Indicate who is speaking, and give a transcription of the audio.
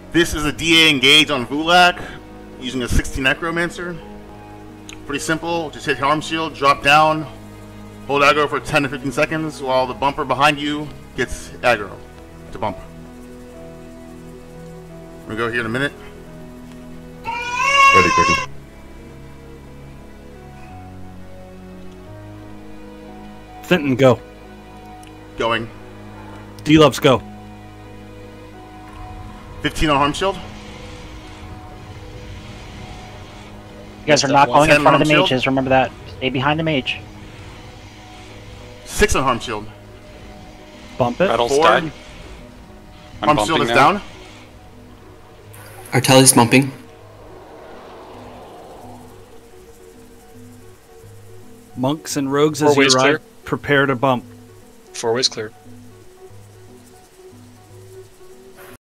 Speaker 1: This is a DA engage on Vulak using a 60 Necromancer. Pretty simple. Just hit Harm Shield, drop down, hold aggro for 10 to 15 seconds while the bumper behind you gets aggro to bump. We're going to go here in a minute.
Speaker 2: Ready, quickly.
Speaker 3: Fenton, go.
Speaker 1: Going.
Speaker 3: D-Loves, go.
Speaker 1: 15 on Harm Shield.
Speaker 4: You guys are not going in
Speaker 1: 10
Speaker 4: front of the
Speaker 1: Harm Shield.
Speaker 4: mages. Remember that. Stay behind the mage.
Speaker 1: 6 on Harm Shield.
Speaker 3: Bump it.
Speaker 5: Rattles
Speaker 1: 4.
Speaker 5: died. I'm
Speaker 1: Harm Shield
Speaker 5: bumping
Speaker 1: is
Speaker 5: now.
Speaker 1: down.
Speaker 6: Artelli's bumping.
Speaker 3: Monks and rogues
Speaker 5: 4
Speaker 3: as you
Speaker 5: ways
Speaker 3: arrive,
Speaker 5: clear.
Speaker 3: prepare to bump.
Speaker 5: 4 ways clear.